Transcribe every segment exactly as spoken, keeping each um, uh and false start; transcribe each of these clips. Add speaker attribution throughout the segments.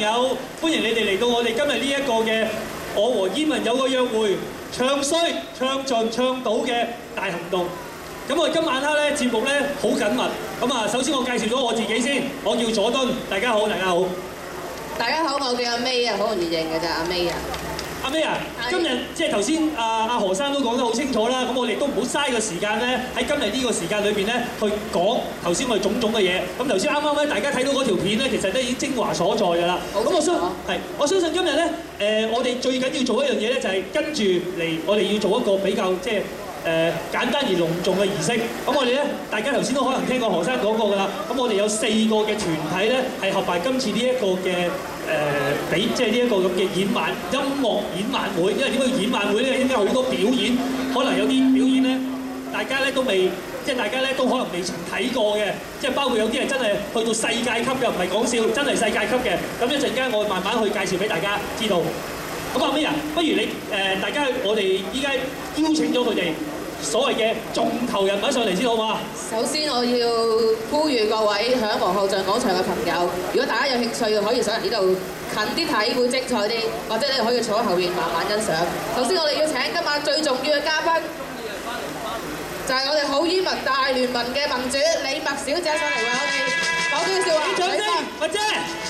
Speaker 1: 友，歡迎你哋嚟到我哋今日呢一個嘅我和煙民有個約會，唱衰、唱盡、唱到嘅大行動。咁我哋今晚黑咧節目咧好緊密。咁啊，首先我介紹咗我自己先，我叫佐敦，大家好，大家好。
Speaker 2: 大家好，我叫阿 May 啊，好容易認嘅咋，阿 May 啊。
Speaker 1: 阿 May 啊，今日即係頭先阿阿何生都講得好清楚啦，咁我哋都唔好嘥個時間咧，喺今日呢個時間裏邊咧去講頭先我哋種種嘅嘢。咁頭先啱啱咧大家睇到嗰條片咧，其實都已經精華所在㗎啦。咁我相係我相信今日咧誒，我哋最緊要做一樣嘢咧，就係跟住嚟，我哋要做一個比較即係誒簡單而隆重嘅儀式。咁我哋咧，大家頭先都可能聽過何生講過㗎啦。咁我哋有四個嘅團體咧，係合辦今次呢一個嘅。誒比即係呢一個咁嘅演晚音樂演晚會，因為點解叫演晚會咧？應該好多表演，可能有啲表演咧，大家咧都未，即係大家咧都可能未曾睇過嘅，即係包括有啲係真係去到世界級嘅，唔係講笑，真係世界級嘅。咁一陣間我慢慢去介紹俾大家知道。咁阿 May啊，不如你誒大家我哋依家邀請咗佢哋所謂嘅重頭人物上嚟先好嘛？
Speaker 2: 首先我要呼籲各位響皇后像廣場嘅朋友，如果大家有興趣可以上嚟呢度近啲睇會精彩啲，或者你哋可以坐喺後面慢慢欣賞。首先我哋要請今晚最重要嘅嘉賓，就係我哋好煙民大聯盟嘅盟主李默小姐上嚟為我哋講啲笑話。
Speaker 1: 掌聲，或者。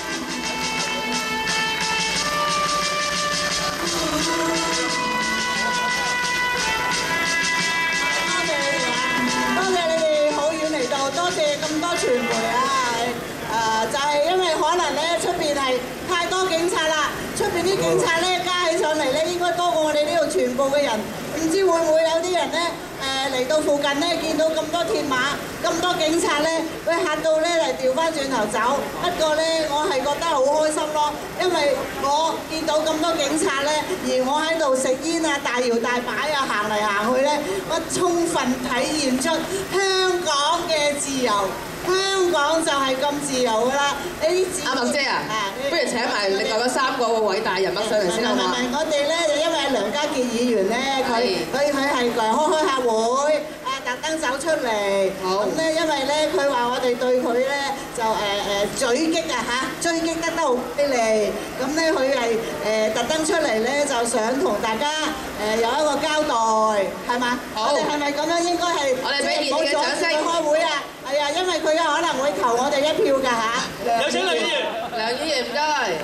Speaker 3: 多謝你哋好遠嚟到，多謝咁多傳媒啊！誒，就係因為可能咧出邊係太多警察啦，出邊啲警察咧加起上嚟咧應該多過我哋呢度全部嘅人，唔知會唔會有啲人咧誒嚟到附近咧見到咁多鐵馬、咁多警察咧，會嚇到咧嚟調翻轉頭走。不過咧，我係覺得好開心咯，因為我見到咁多警察咧，而我喺度食煙啊、大搖大擺啊、行嚟行去咧，我充分體現出香港嘅自由。香港就係咁自由㗎啦！呢啲自由
Speaker 2: 阿默姐啊，不如請埋另外嗰三個偉大人物上嚟先好嘛？
Speaker 3: 唔係我哋咧就因為梁家傑議員咧，佢佢佢係嚟開開下會，啊特登走出嚟，咁咧因為咧佢話我哋對佢咧就誒誒追擊啊嚇，追擊得都好犀利，咁咧佢係誒特登出嚟咧就想同大家誒有一個交代，係嘛？我哋係咪咁樣應該係
Speaker 2: 我哋俾熱烈嘅掌聲
Speaker 3: 開會啊！係啊，因為佢可能會投我哋一票㗎嚇。
Speaker 1: 有請梁議員。
Speaker 2: 梁議員唔該。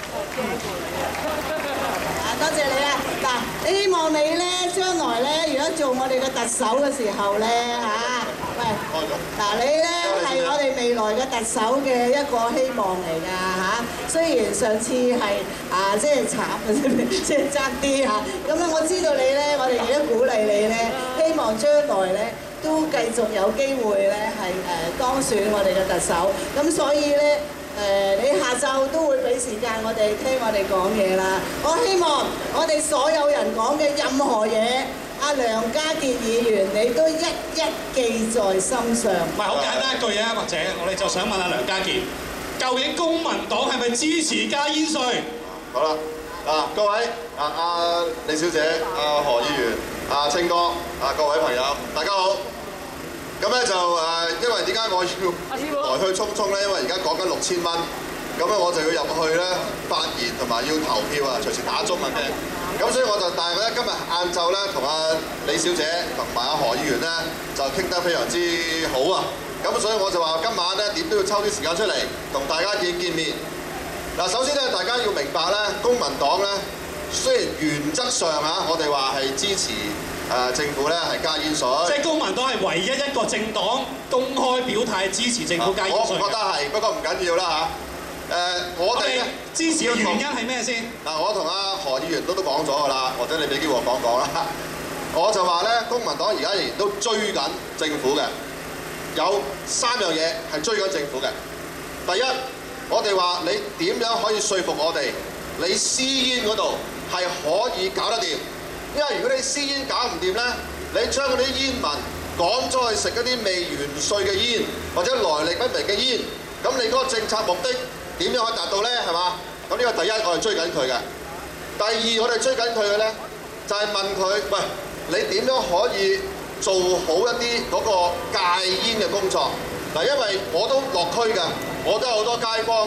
Speaker 3: 啊，多謝你啊！嗱，希望你咧將來咧，如果做我哋嘅特首嘅時候咧嚇，喂，嗱你咧係我哋未來嘅特首嘅一個希望嚟㗎嚇。雖然上次係啊，即係慘啊，即係爭啲嚇。咁咧，我知道你咧，我哋亦都鼓勵你咧，希望將來咧。都繼續有機會咧，係誒當選我哋嘅特首，咁所以咧誒，你下晝都會俾時間我哋聽我哋講嘢啦。我希望我哋所有人講嘅任何嘢，阿梁家傑議員你都一一記在心上。
Speaker 4: 唔係好簡單一句嘢啊，或者我哋就想問下梁家傑，究竟公民黨係咪支持加煙稅？
Speaker 5: 好啦，嗱各位啊阿李小姐、阿何議員。啊，清哥，啊各位朋友，大家好。咁咧就誒，因為點解我要來去匆匆咧？因為而家講緊六千蚊，咁咧我就要入去咧發言同埋要投票啊，隨時打中文嘅。咁所以我就但係咧今日晏晝咧同阿李小姐同埋阿何議員咧就傾得非常之好啊。咁所以我就話今晚咧點都要抽啲時間出嚟同大家見見面。嗱，首先咧大家要明白咧，公民黨咧。雖然原則上啊，我哋話係支持誒政府咧係加煙稅，
Speaker 4: 即係公民黨係唯一一個政黨公開表態支持政府加煙稅。
Speaker 5: 我覺得係，不過唔緊要啦嚇。誒，我哋咧
Speaker 4: 支持嘅原因係咩先？
Speaker 5: 嗱，我同阿何議員都都講咗㗎啦，或者你俾機會我講講啦。我就話咧，公民黨而家仍然都追緊政府嘅，有三樣嘢係追緊政府嘅。第一，我哋話你點樣可以說服我哋，你私煙嗰度係可以搞得掂，因為如果你私煙搞唔掂咧，你將嗰啲煙民趕咗去食一啲未完稅嘅煙，或者來歷不明嘅煙，咁你嗰個政策目的點樣可以達到咧？係嘛？咁呢個第一，我哋追緊佢嘅。第二，我哋追緊佢嘅咧，就係問佢：喂，你點樣可以做好一啲嗰個戒煙嘅工作？嗱，因為我都落區㗎，我都有好多街坊啊，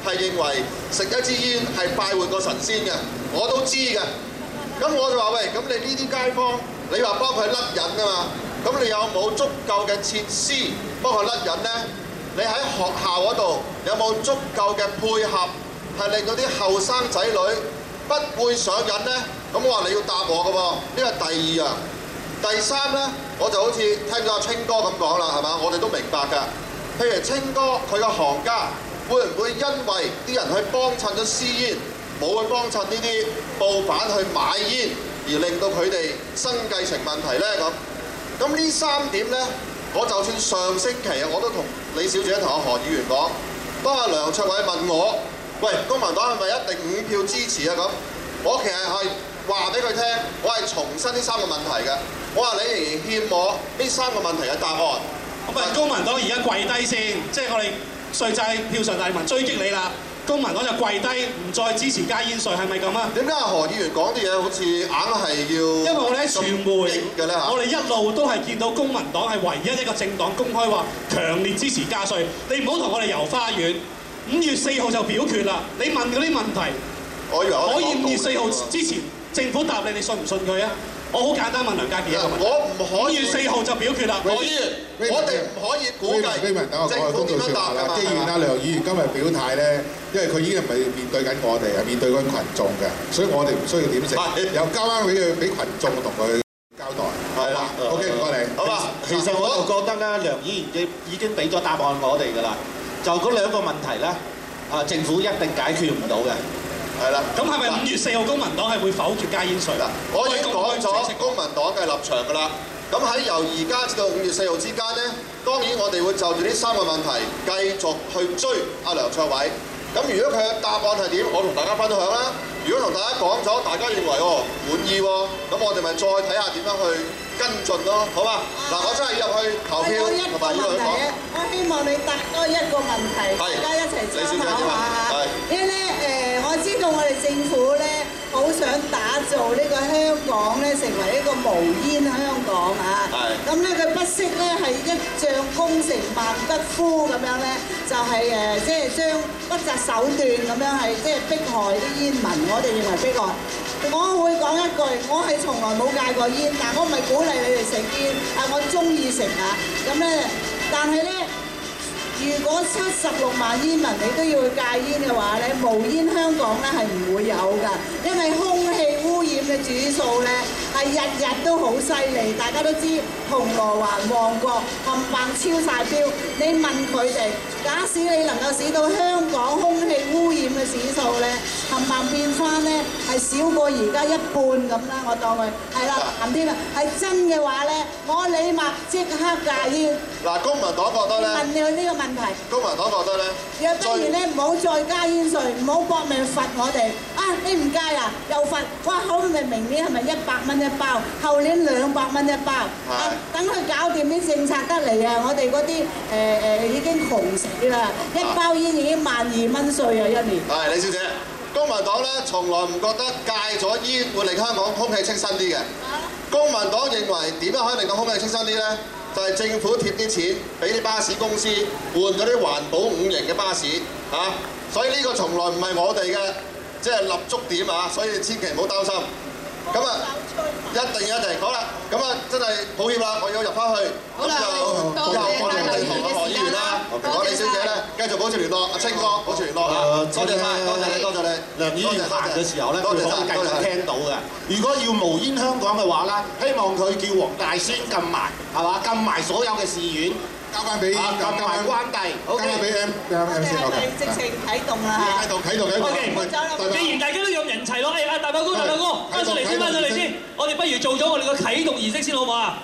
Speaker 5: 係認為食一支煙係快活過神仙嘅，我都知嘅。咁我就話喂，咁你呢啲街坊，你話幫佢甩癮啊嘛？咁你有冇足夠嘅設施幫佢甩癮呢？你喺學校嗰度有冇足夠嘅配合，係令到啲後生仔女不會上癮呢？咁我話你要答我嘅喎，呢個第二樣。第三呢，我就好似聽咗阿清哥咁講啦，係嘛？我哋都明白㗎。譬如清哥佢個行家，會唔會因為啲人去幫襯咗私煙，冇去幫襯呢啲報販去買煙，而令到佢哋生計成問題呢？咁咁呢三點呢，我就算上星期啊，我都同李小姐同阿何議員講，當阿梁卓偉問我，喂，公民黨係咪一定五票支持啊？咁我其實係話俾佢聽，我係重申呢三個問題嘅。我話你仍然欠我呢三個問題嘅答案。
Speaker 4: 咁啊，公民黨而家跪低先，即係我哋稅制票上大民追擊你啦。公民黨就跪低，唔再支持加煙稅，係咪咁啊？
Speaker 5: 點解何議員講啲嘢好似硬係要？
Speaker 4: 因為我哋喺傳媒
Speaker 5: 嘅咧
Speaker 4: 我哋一路都係見到公民黨係唯一一個政黨公開話強烈支持加稅。你唔好同我哋遊花園。五月四號就表決啦。你問嗰啲問題，
Speaker 5: 我以為我
Speaker 4: 可以五月四號之前政府答你，你信唔信佢啊？我好簡單問梁家傑一個問題。
Speaker 5: 我唔可以。
Speaker 4: 五月四號就表決啦。
Speaker 5: 何議員，我哋唔可以估計政府點樣答㗎嘛。
Speaker 6: 既然阿梁議員今日表態咧，因為佢已經唔係面對緊我哋，係面對緊群眾嘅，所以我哋唔需要點食，又交翻俾佢俾群眾同佢交代。
Speaker 5: 係啦
Speaker 6: ，OK，唔該你。
Speaker 5: 好啦，
Speaker 7: 其實我就覺得咧，梁議員已已經俾咗答案我哋㗎啦。就嗰兩個問題咧，啊政府一定解決唔到嘅。
Speaker 5: 係啦，
Speaker 4: 咁係咪五月四號公民黨係會否決加煙稅啦？
Speaker 5: 我已經講咗公民黨嘅立場㗎啦。咁喺由而家至到五月四號之間呢，當然我哋會就住呢三個問題繼續去追阿梁卓偉。咁如果佢嘅答案係點，我同大家分享啦。如果同大家講咗，大家認為哦滿意喎，咁我哋咪再睇下點樣去跟進咯，好嘛？嗱，我真係要入去投票同埋要去講。
Speaker 3: 我希望你答多一個問題，大家一齊參考下嚇。因為咧誒，我知道我哋政府咧好想打造呢個香港咧成為一個無煙香港啊。咁咧佢不惜咧係一將功成萬骨枯咁樣咧，就係誒即係將不擇手段咁樣係即係迫害啲煙民。我哋認為迫害。我會講一句，我係從來冇戒過煙，但我唔係鼓勵你哋食煙，係我中意食啊。咁咧，但係咧，如果七十六萬煙民你都要去戒煙嘅話咧，無煙香港咧係唔會有㗎，因為空氣污染嘅指數咧係日日都好犀利，大家都知銅鑼灣、旺角冚唪唥超晒標。你問佢哋，假使你能夠使到香港空氣污染嘅指數咧，冚唪唥變翻咧係少過而家一半咁啦，我當佢係啦，冚添啦，係真嘅話咧，我李默即刻戒煙。
Speaker 5: 嗱，公民黨覺得咧，
Speaker 3: 問你呢個問題。
Speaker 5: 公民黨覺得咧，
Speaker 3: 若不如咧唔好再加煙稅，唔好搏命罰我哋。啊，你唔戒啊，又罰。哇，好明明年係咪一百蚊一包？後年兩百蚊一包。啊，等佢搞掂啲政策得嚟啊！我哋嗰啲誒誒已經窮死啦，一包煙已經萬二蚊稅啊一年。
Speaker 5: 係李小姐，公民黨咧從來唔覺得戒咗煙會令香港空氣清新啲嘅。公民黨認為點樣可以令到空氣清新啲咧？就係政府貼啲錢俾啲巴士公司換嗰啲環保五型嘅巴士嚇、啊，所以呢個從來唔係我哋嘅即係立足點啊，所以千祈唔好擔心。咁啊，一定一定好啦，咁啊真係抱歉啦，我要入翻去，咁就又我哋同阿何議員啦，同我李小姐咧繼續保持聯絡，阿清哥保持聯絡嚇，多謝晒，多謝你，多謝你。
Speaker 7: 梁議員行嘅時候咧，佢可以繼續聽到嘅。如果要無煙香港嘅話咧，希望佢叫黃大仙禁埋，係嘛？禁埋所有嘅寺院。
Speaker 6: 交翻俾，交
Speaker 7: 埋關帝，
Speaker 6: 交翻俾 M M C
Speaker 3: 我哋直情啟動啦嚇。
Speaker 6: 啟動啟動啟動。
Speaker 1: O K，既然大家都咁人齊咯，誒阿大伯哥大伯哥，翻上嚟先，翻上嚟先，我哋不如做咗我哋個啟動儀式先好唔好啊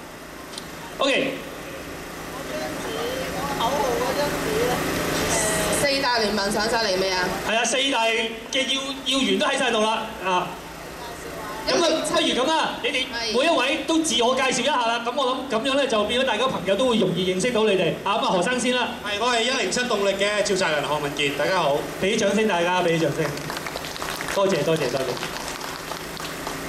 Speaker 1: ？O K。
Speaker 3: 口號嗰張紙咧，
Speaker 2: 四大聯盟上晒嚟未啊？
Speaker 1: 係啊，四大嘅要要員都喺晒度啦，啊！咁啊，不如咁啦，你哋每一位都自我介紹一下啦。咁我諗咁樣咧，就變咗大家朋友都會容易認識到你哋。啊，咁啊，何生先啦。
Speaker 4: 係，我係一零七動力嘅召集人何文傑，大家好。
Speaker 1: 俾啲掌聲大家，俾啲掌聲。多謝多謝多謝。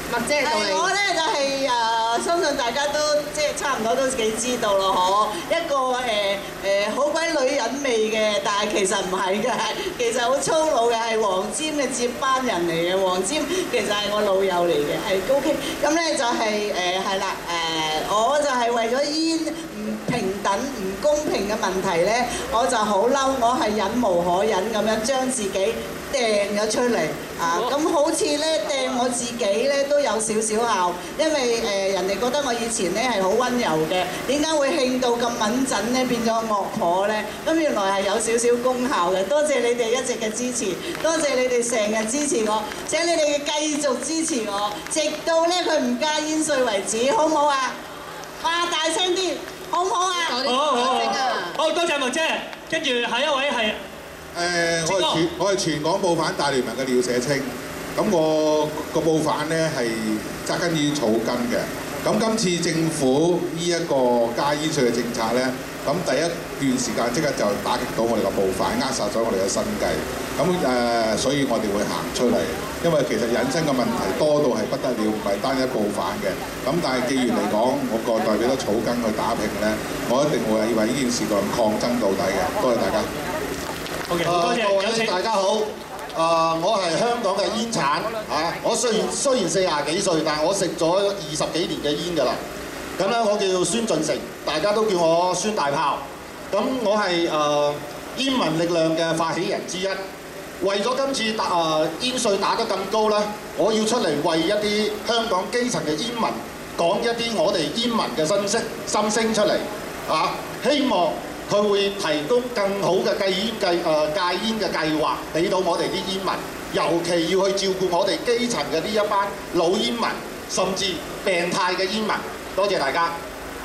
Speaker 2: 麥姐到你。
Speaker 3: 我咧就係、誒，相信大家都即係差唔多都幾知道咯，嗬。一個誒誒好鬼女人味嘅，但係其實唔係嘅，其實好粗魯嘅，係黃霑嘅接班人嚟嘅。黃霑其實係我老友嚟嘅，係 OK。咁咧就係誒係啦誒，我就係為咗煙唔平等、唔公平嘅問題咧，我就好嬲，我係忍無可忍咁樣將自己掟咗出嚟啊！咁好似咧掟我自己咧都有少少拗，因為誒、呃、人哋覺得我以前咧係好温柔嘅，點解會興到咁敏陣咧變咗惡婆咧？咁原來係有少少功效嘅。多謝你哋一直嘅支持，多謝你哋成日支持我，請你哋繼續支持我，直到咧佢唔加煙稅為止，好唔好啊？哇！大聲啲，好唔好啊？
Speaker 1: 好好好，好多謝麥姐，跟住下一位係。
Speaker 6: 誒，我係全我係全港報販大聯盟嘅廖社清，咁我個報販咧係紮根於草根嘅。咁今次政府呢一個加煙稅嘅政策咧，咁第一段時間即刻就打擊到我哋個報販，扼殺咗我哋嘅生計。咁誒、呃，所以我哋會行出嚟，因為其實引申嘅問題多到係不得了，唔係單一報販嘅。咁但係既然嚟講，我個代表咗草根去打拼咧，我一定會為呢件事咁抗爭到底嘅。多謝大家。
Speaker 1: Okay, 多謝，
Speaker 7: 各位大家好。誒、呃，我係香港嘅煙鏟啊！我雖然雖然四廿幾歲，但係我食咗二十幾年嘅煙㗎啦。咁咧，我叫孫進成，大家都叫我孫大炮。咁我係誒、呃、煙民力量嘅發起人之一。為咗今次打誒、呃、煙稅打得咁高咧，我要出嚟為一啲香港基層嘅煙民講一啲我哋煙民嘅心聲心聲出嚟啊！希望佢會提供更好嘅戒煙計誒戒煙嘅計劃俾到我哋啲煙民，尤其要去照顧我哋基層嘅呢一班老煙民，甚至病態嘅煙民。多謝大家。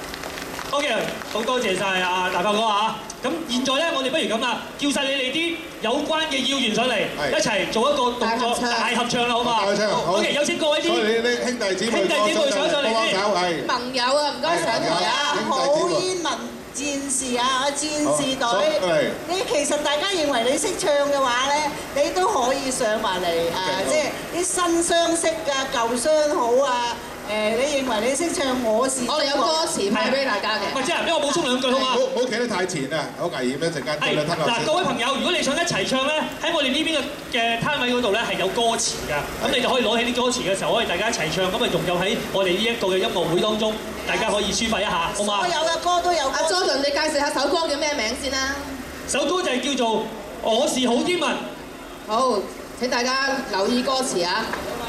Speaker 1: OK， 好多謝晒阿大炮哥啊！咁現在咧，我哋不如咁啦，叫晒你哋啲有關嘅要員上嚟，一齊做一個動作大合唱啦，好嘛？大合唱。OK，有請各位啲兄弟姊妹兄弟姊妹上上嚟先。
Speaker 2: 盟友啊，唔該上台啊！
Speaker 3: 好煙民戰士啊，戰士隊，你其實大家認為你識唱嘅話咧，你都可以上埋嚟誒，即係啲新相識啊，舊相好啊。誒，你認為你識唱我是？我
Speaker 2: 哋有歌詞派俾大家嘅。
Speaker 1: 喂，即係俾我補充兩句好嘛？
Speaker 6: 唔好唔好企得太前啊，好危險一陣間。係
Speaker 1: 嗱，各位朋友，如果你想一齊唱咧，喺我哋呢邊嘅嘅攤位嗰度咧係有歌詞㗎，咁你就可以攞起啲歌詞嘅時候，可以大家一齊唱，咁啊融入喺我哋呢一個嘅音樂會當中，大家可以抒發一下，好嘛？
Speaker 3: 所有嘅歌都有。
Speaker 2: 阿 Jordan， 你介紹下首歌叫咩名先啦？
Speaker 1: 首歌就係叫做《我是好煙民》。
Speaker 2: 好，請大家留意歌詞啊！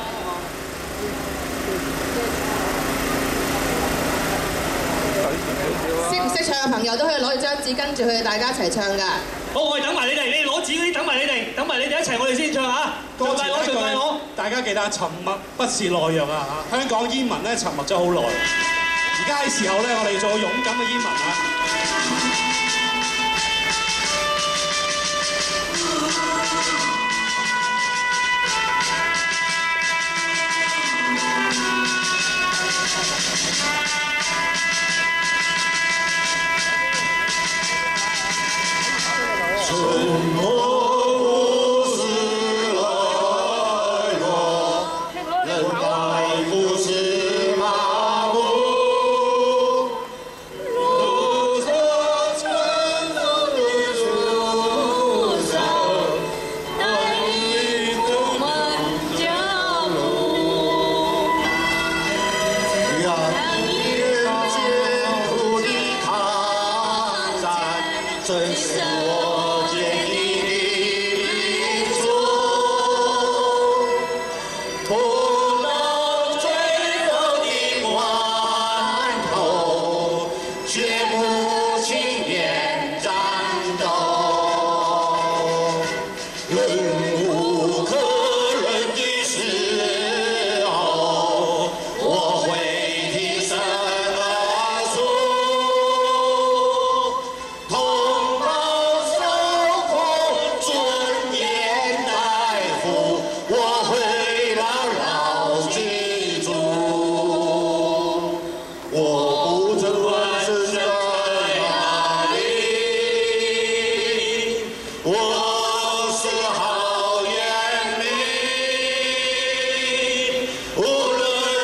Speaker 2: 識唔識唱嘅朋友都可以攞住張紙跟住佢哋大家一齊唱㗎。
Speaker 1: 好，我哋等埋你哋，你哋攞紙嗰啲等埋你哋，等埋你哋一齊，我哋先唱嚇。
Speaker 4: 歌詞我，盡快我。大家記得沉默不是懦弱啊！嚇，香港煙民咧沉默咗好耐，而家係時候咧，我哋做勇敢嘅煙民啊！
Speaker 8: 无论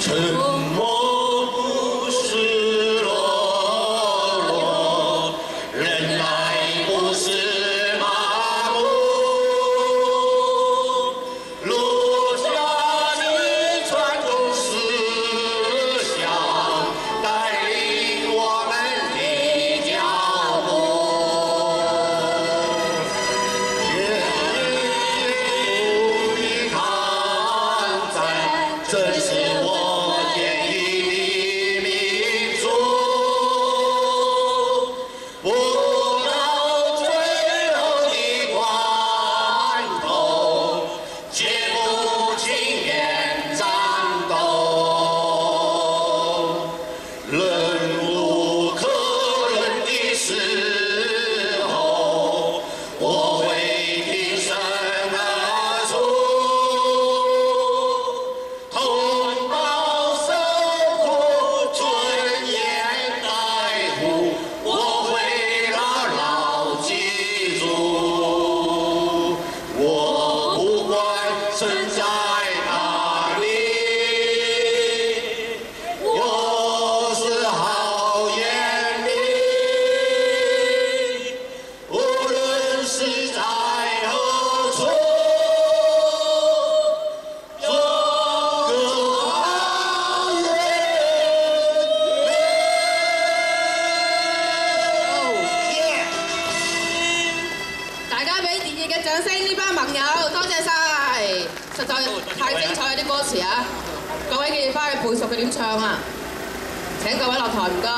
Speaker 2: 背熟佢點唱啊！請各位落台，唔該。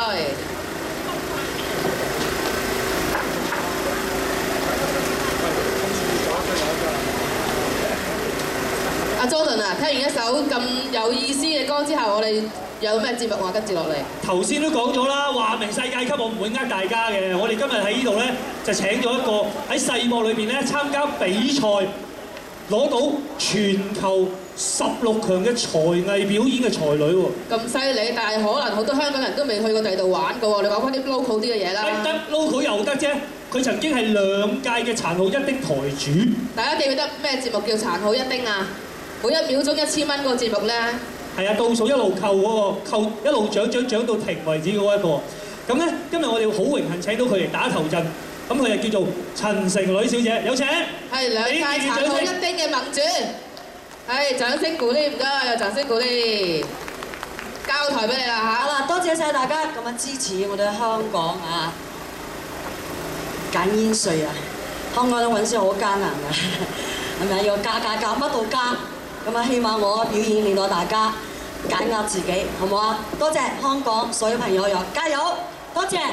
Speaker 2: 阿 Jordan 啊，聽完一首咁有意思嘅歌之後，我哋有咩節目啊？跟住落嚟。
Speaker 1: 頭先都講咗啦，話明世界級，我唔會呃大家嘅。我哋今日喺呢度咧，就請咗一個喺世幕裏邊咧參加比賽，攞到全球十六強嘅才藝表演嘅才女喎。
Speaker 2: 咁犀利，但係可能好多香港人都未去過第二度玩嘅喎。你講翻啲 local 啲嘅嘢啦。
Speaker 1: 得 local 又得啫，佢曾經係兩屆嘅殘酷一叮台主。
Speaker 2: 大家記唔記得咩節目叫殘酷一叮啊？每一秒鐘一千蚊嗰個節目咧。
Speaker 1: 係啊，倒數一路扣嗰個，扣一路漲漲漲到停為止嗰一個。咁咧，今日我哋好榮幸請到佢嚟打頭陣。咁佢就叫做陳成女小姐，有請。
Speaker 2: 係兩屆殘酷一叮嘅盟主。係掌聲鼓勵，唔該，有掌聲鼓勵。交台俾你啦嚇。
Speaker 8: 好啦，多謝晒大家咁樣支持我哋香港啊！揀煙稅啊，香港都揾先好艱難㗎，係咪要加加加乜都加？咁啊，希望我表演令到大家解壓自己，好唔好啊？多謝香港所有朋友又加油，多謝。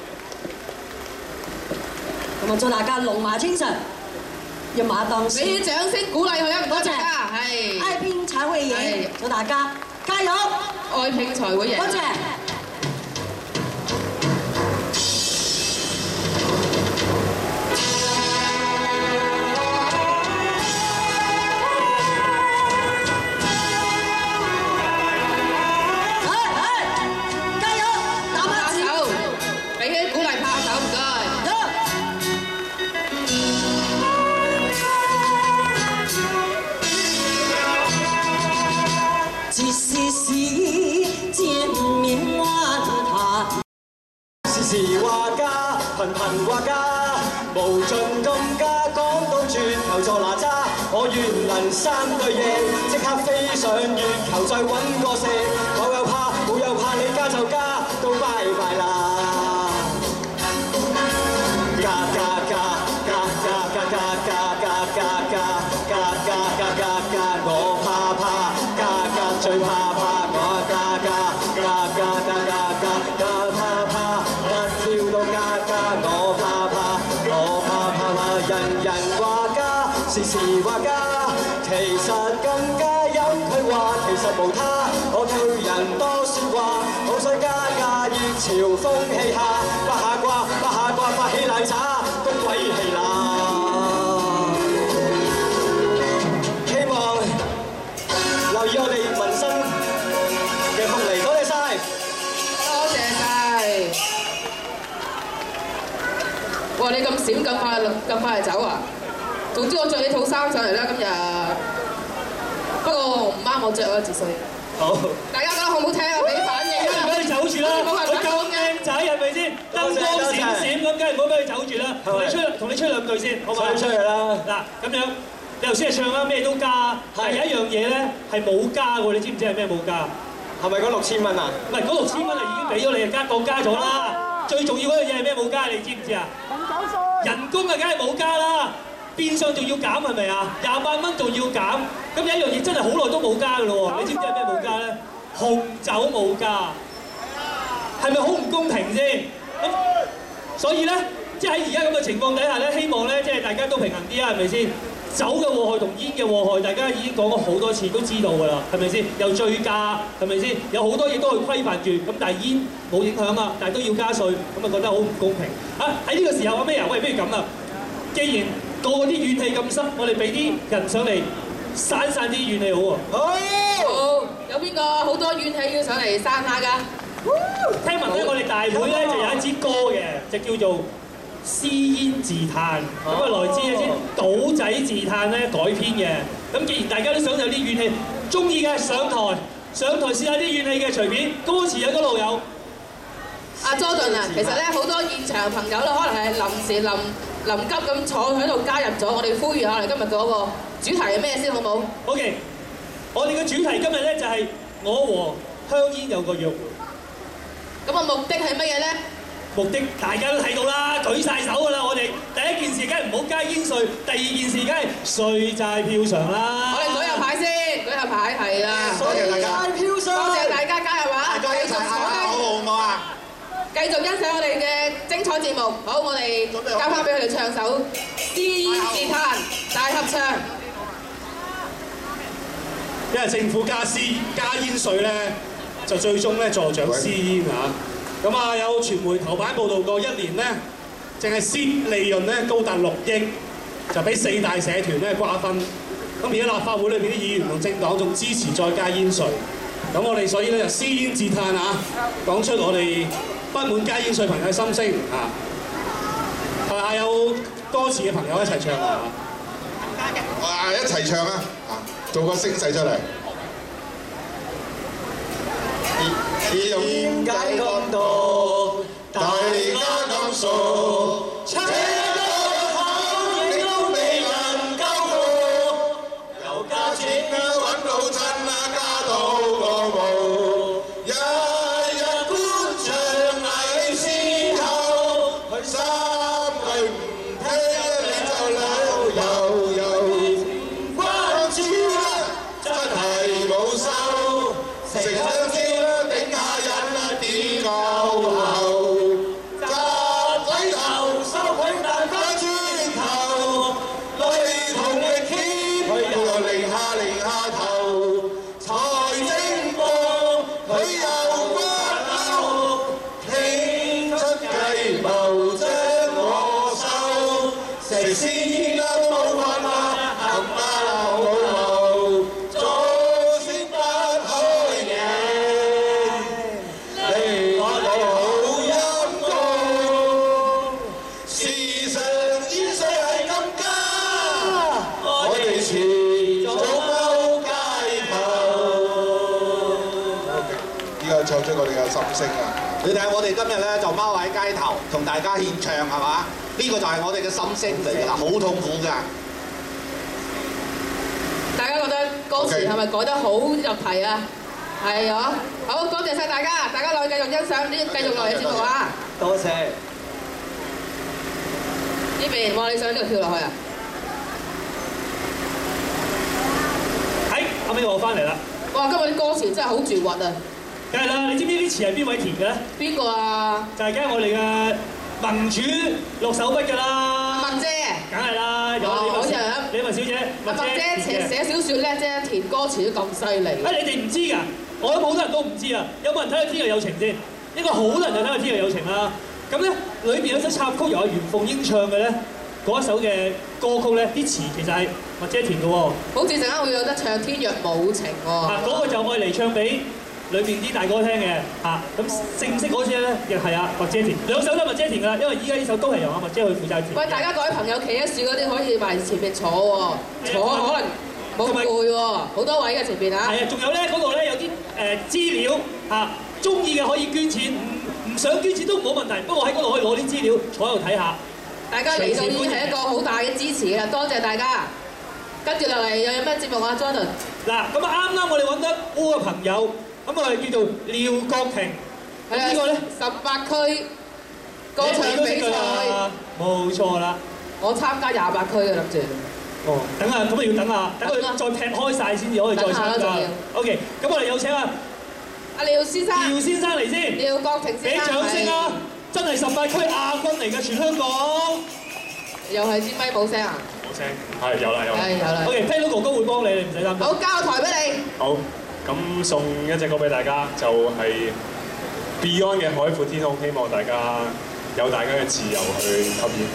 Speaker 8: 咁啊，祝大家龍馬精神，一馬當先。
Speaker 2: 俾啲掌聲鼓勵佢啊！唔該大家，係。
Speaker 8: 愛拼才會贏，祝大家加油！
Speaker 2: 愛拼才會贏。
Speaker 8: 多謝。
Speaker 9: 時話家，頻頻話家，無盡咁加，講到轉頭做哪吒，我願能三對翼，即刻飛上月球再揾個食，我又怕，我又怕你加就加，都拜拜啦！加加加加加加加加加加加加加加加加，我怕怕，加加最怕怕，我加加加加加加加加怕怕。跳到家家，我怕怕，我怕怕怕，人人話家，時時話家，其實更加有佢話，其實無他，我對人多説話，好想加價熱潮風氣下，不下掛，不下掛，發起奶茶，都鬼氣啦！希望留意我哋民生嘅福利，多謝晒，
Speaker 2: 多謝晒。哇！你咁閃咁快咁快就走啊？總之我着你套衫上嚟啦今日，不過唔啱我着啊，自細。
Speaker 9: 好，
Speaker 2: 大家。
Speaker 1: 燈光閃閃咁，梗係唔好俾佢走住啦。同你吹，同你吹兩句先，好嘛？
Speaker 9: 吹出嚟啦！
Speaker 1: 嗱，咁樣你頭先係唱啦，咩都加，但係有一樣嘢咧係冇加喎，你知唔知係咩冇加？
Speaker 9: 係咪嗰六千蚊啊？
Speaker 1: 唔係，嗰六千蚊啊已經俾咗你，加講加咗啦。最重要嗰樣嘢係咩冇加？你知唔知啊？人工啊，梗係冇加啦。變相仲要減係咪啊？廿八蚊仲要減，咁有一樣嘢真係好耐都冇加㗎咯喎！你知唔知係咩冇加咧？紅酒冇加，係咪好唔公平先？咁所以咧，即係喺而家咁嘅情況底下咧，希望咧即係大家都平衡啲啊，係咪先？酒嘅禍害同煙嘅禍害，大家已經講過好多次，都知道㗎啦，係咪先？又醉駕，係咪先？有好多嘢都去規範住，咁但係煙冇影響啊，但係都要加稅，咁啊覺得好唔公平啊！喺呢個時候啊咩啊？喂，不如咁啦，既然個個啲怨氣咁深，我哋俾啲人上嚟散散啲怨氣好喎。
Speaker 2: 好，有邊個好多怨氣要上嚟散下㗎？
Speaker 1: 聽聞咧，我哋大會咧就有一支歌嘅，就叫做《私煙自嘆》，咁啊來自一支賭仔自嘆咧改編嘅。咁既然大家都想有啲怨氣，中意嘅上台，上台試下啲怨氣嘅隨便，歌詞有嗰度有。
Speaker 2: 阿 Jordan 啊，其實咧好多現場朋友咧，可能係臨時臨臨急咁坐喺度加入咗，我哋呼籲下嚟今日嗰個主題係咩先好冇
Speaker 1: ？OK， 我哋嘅主題今日咧就係我和香煙有個約。
Speaker 2: 咁啊目的係乜嘢咧？
Speaker 1: 目的大家都睇到啦，舉晒手㗎啦！我哋第一件事梗係唔好加煙稅，第二件事梗係稅債票償啦。
Speaker 2: 我哋舉下牌先，舉下牌係啦。
Speaker 7: 多謝大家，
Speaker 2: 多謝大家加入啊！
Speaker 7: 大家一齊行下好唔好啊？
Speaker 2: 繼續欣賞我哋嘅精彩節目。好，我哋交翻俾佢哋唱首《私煙自嘆》大合唱。
Speaker 4: 因為政府加私加煙稅咧，就最終咧助長私煙啊！咁啊，有傳媒頭版報導過，一年咧淨係蝕利潤咧高達六億，就俾四大社團咧瓜分。咁而家立法會裏邊啲議員同政黨仲支持再加煙稅。咁我哋所以咧就私煙自嘆啊，講出我哋不滿加煙稅朋友嘅心聲啊！台下有歌詞嘅朋友一齊唱啊！
Speaker 6: 哇！一齊唱啊！啊，做個聲勢出嚟。
Speaker 9: 點解咁多？大家咁傻，請多口亦都未能夠過。又加錢啊，揾到親啊，加到個冇。日日觀場藝先後，佢三句唔聽你就兩又又。關注啊，真係冇收，食兩招。夠後，扎仔頭收佢彈返轉頭，雷同力牽，佢又擰下擰下頭，財政部佢又骨嬲，傾出計謀將我收，食私煙啦都冇法啦，冚家老母，做先不開嘅。
Speaker 6: 唱出我哋嘅心聲啊！
Speaker 7: 你睇我哋今日咧就踎喺街頭同大家獻唱係嘛？呢個就係我哋嘅心聲嚟㗎啦，好痛苦㗎。
Speaker 2: 大家覺得歌詞係咪改得好入題啊？係啊！好多謝晒大家，大家落去繼續欣賞呢，繼續落嚟嘅節目啊！
Speaker 9: 多謝。
Speaker 2: 呢邊，哇！你想呢度跳落去啊？
Speaker 1: 係，後尾我翻嚟啦。
Speaker 2: 哇！今日啲歌詞真係好絕核啊！
Speaker 1: 梗係啦，你知唔知啲詞係邊位填嘅咧？
Speaker 2: 邊個啊？
Speaker 1: 就係梗係我哋嘅盟主落手筆㗎啦。
Speaker 2: 文姐。梗
Speaker 1: 係啦，有李文李文小姐。
Speaker 2: 文姐寫寫小説咧，啫填歌詞都咁犀利。
Speaker 1: 啊！你哋唔知㗎，我諗好多人都唔知啊。有冇人睇過《天若有情》先？應該好多人就睇過《天若有情》啦。咁咧，裏邊有首插曲由阿袁鳳英唱嘅咧，嗰一首嘅歌曲咧，啲詞其實係文姐填嘅喎。
Speaker 2: 好似陣間會有得唱《天若冇情》喎。
Speaker 1: 啊，嗰個就愛嚟唱俾裏邊啲大哥聽嘅嚇，咁正式嗰隻咧亦係阿麥姐填，兩首都係麥姐填㗎啦，因為依家呢首都係由阿麥姐去負責填。
Speaker 2: 喂，大家各位朋友企喺樹嗰啲可以埋前面坐喎，坐可能冇咁攰喎，好多位嘅前邊啊。
Speaker 1: 係啊，仲有咧嗰度咧有啲誒資料嚇，中意嘅可以捐錢，唔唔想捐錢都冇問題。不過喺嗰度可以攞啲資料，坐喺度睇下。
Speaker 2: 大家嚟到已經係一個好大嘅支持嘅，多謝大家。跟住落嚟又有咩節目啊 ，Jordan？
Speaker 1: 嗱，咁啊啱啱我哋揾得烏嘅朋友，咁我哋叫做廖國廷。
Speaker 2: 係啊，呢個咧十八區歌唱比賽，
Speaker 1: 冇錯啦。
Speaker 2: 我參加廿八區嘅諗住。
Speaker 1: 哦，等下，咁啊要等下，等佢再劈開晒先至可以再參加。OK， 咁我哋有請啊
Speaker 2: 阿廖先生，
Speaker 1: 廖先生嚟先，
Speaker 2: 廖國廷先生，
Speaker 1: 俾掌聲啊！真係十八區亞軍嚟嘅，全香港。
Speaker 2: 又係支咪冇聲啊？
Speaker 4: 冇聲，係有啦有啦。
Speaker 2: 係有啦。
Speaker 1: OK，聽到哥哥會幫你，你唔使擔心。
Speaker 2: 好，交個台俾你。
Speaker 4: 好，咁送一隻歌俾大家，就係 Beyond 嘅《海闊天空》，希望大家有大家嘅自由去吸煙。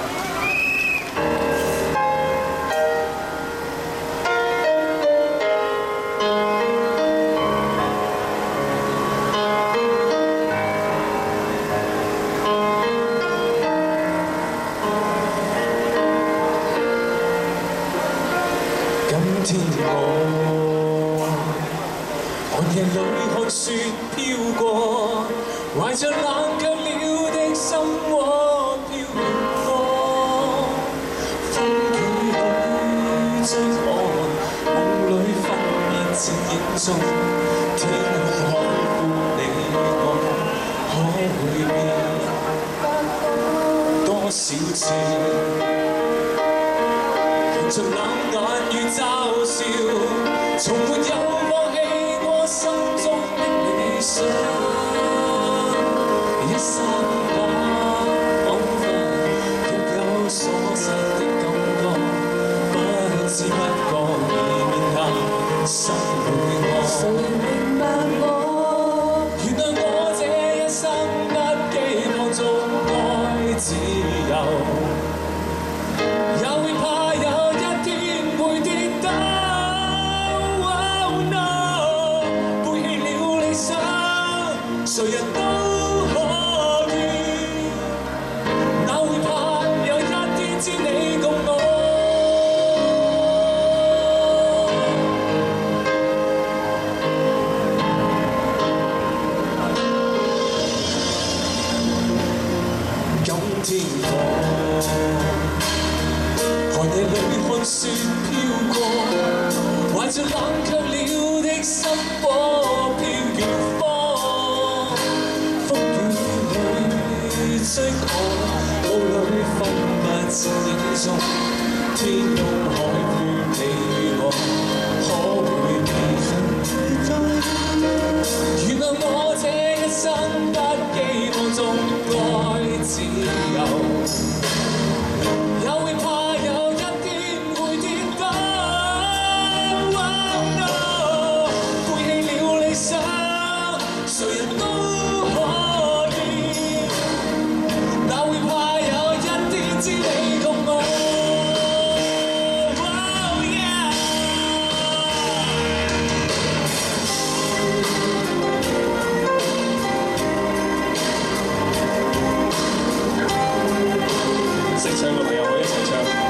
Speaker 9: 天我寒夜裏看雪飄過，懷着冷卻了的心窩飄遠方。風雨裏追趕，夢裏分別剪影中，天空海闊你我可會變多少次？盡冷眼與嘲笑，從沒有放棄過心中的理想。一剎那彷彿若有所失的感覺，不知不覺已面向心裏愛。誰明白我？原諒我這一生不寄望中愛自由。誰人都可以，哪會怕有一天只你共我？今天我寒夜裏看雪飄過，懷着冷卻了的心窩飄遠方。追趕，霧裏分不清影蹤，天空海闊你與我可會變？原諒我這一生不寄望中愛自由。也會怕有一天會跌倒，背棄了理想，誰人都可以。哪會怕有一天只你共我？識唱嘅朋友可以一齊唱。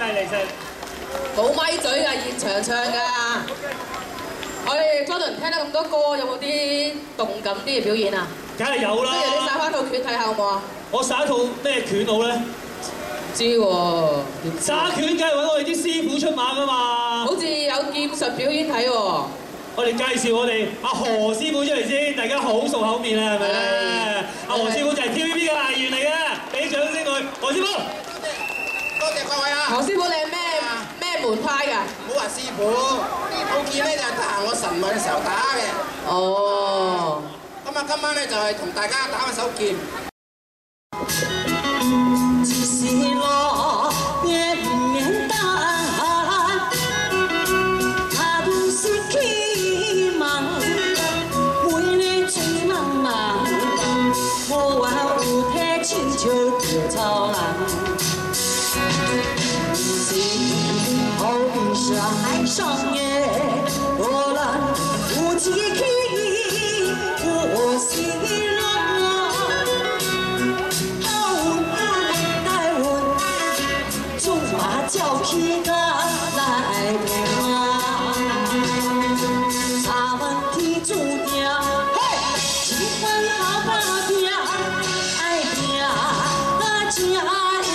Speaker 1: 犀利犀利！
Speaker 2: 冇咪嘴㗎，現場唱㗎。我哋 Jordan 聽得咁多歌，有冇啲動感啲嘅表演啊？
Speaker 1: 梗係有啦！
Speaker 2: 不如你耍翻套拳睇下好唔好啊？
Speaker 1: 我耍一套咩拳好咧？
Speaker 2: 唔知喎。
Speaker 1: 耍拳梗係揾我哋啲師傅出馬㗎嘛。
Speaker 2: 好似有劍術表演睇喎。
Speaker 1: 我哋介紹我哋阿何師傅出嚟先，大家好熟口面啦，係咪咧？阿何師傅就係 T V B 嘅藝員嚟嘅，俾掌聲佢，何師傅。
Speaker 10: 多謝各位啊！
Speaker 2: 何師傅你係咩咩門派㗎？
Speaker 10: 唔好話師傅，呢套劍咧就係得閒我晨運嘅時候打嘅。
Speaker 2: 哦。
Speaker 10: 咁啊，今晚咧就係同大家打一手劍。
Speaker 8: 只是我也唔免得，他都是希望，每日最浪漫，我話有體親像稻草人。好比是海上月，波浪无际去，我心浪。好運中華叫起個來平啊，三問題注定，喜歡好打拼，愛拼啊真贏。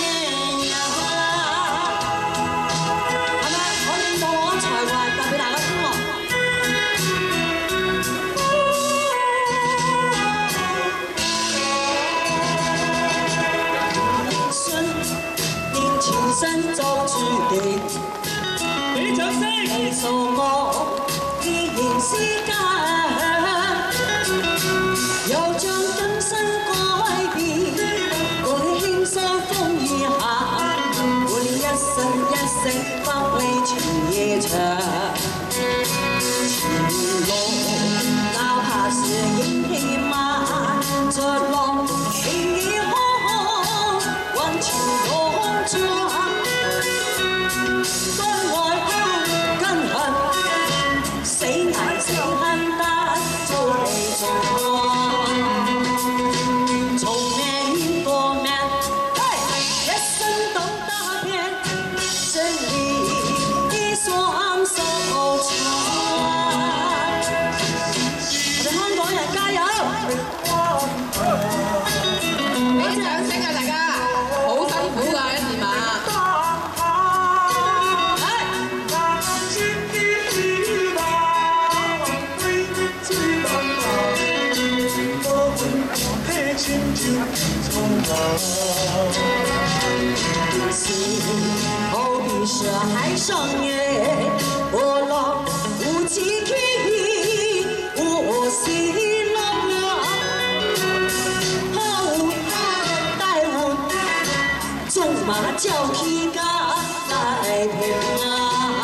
Speaker 8: 身作注定，
Speaker 1: 俾掌聲！
Speaker 8: 你數我依然是間，又將今生改變，我輕鬆風雨下，我一生一世百里長夜長，前路哪怕是英氣漫，着浪起航，雲潮浪撞。好比是海上月，波浪无际去，我心浪啊，好帶我縱馬叫起個來平啊，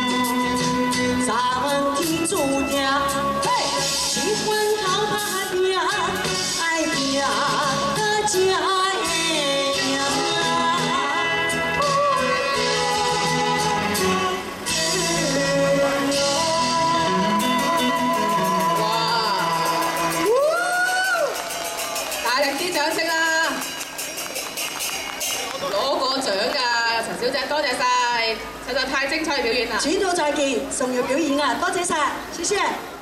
Speaker 8: 三問題注定，喜歡好打拼，愛拼個家。
Speaker 2: 小姐，多謝晒，實在太精彩嘅表演啦！
Speaker 8: 轉到再見，送入表演啊！多謝晒，謝謝。